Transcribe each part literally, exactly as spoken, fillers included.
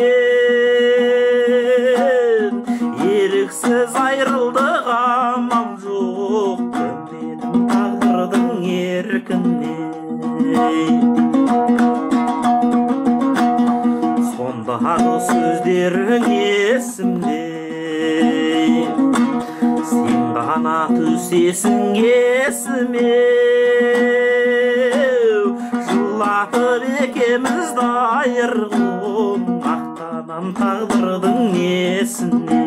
еріксіз айрылдық амал жоқ, көнбедім тағдырдың еркіне. Сондағы сөздерің есімде, сен ғана түсесің есіме. Жылатып екемізді айырғым, мақтанам тағдырдың несіне.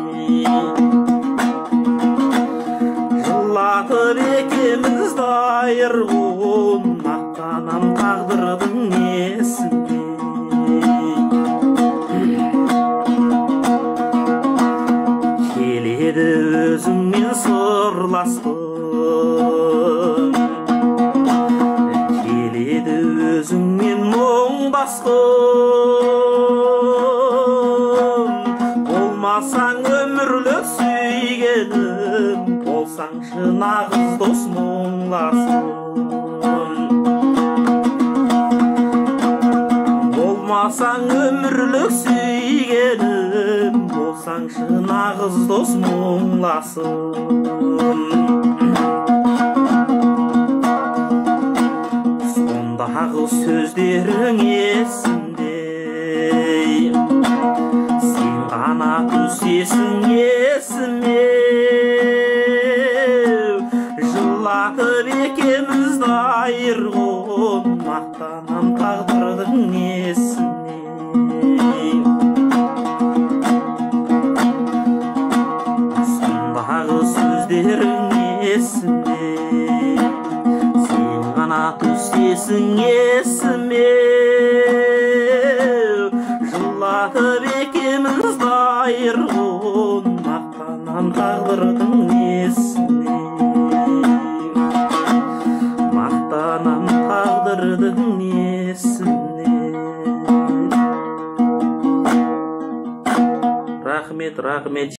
Жылатып екемізді айырғым, мақтанам тағдырдың несіне. Келеді өзіңмен сырласқым, келеді өзіңмен мұңдасқым. Болмасаң өмірлік сүйгенім, болсаңшы нағыз дос мұңласым. Болмасаң өмірлік сүйгенім, болсаңшы нағыз дос мұңласым. Сондағы сөздерің есімде, сен ғана түсесің есіме. Жылатып екемізді айырғым, мақтанам тағдырдың несіне. Сондағы сөздерің есімде, сен ғана түсесің есіме. Жылатып екемізді айырғым, мақтанам тағдырдың несіне. Мақтанам тағдырдың несіне. Рахмет, рахмет.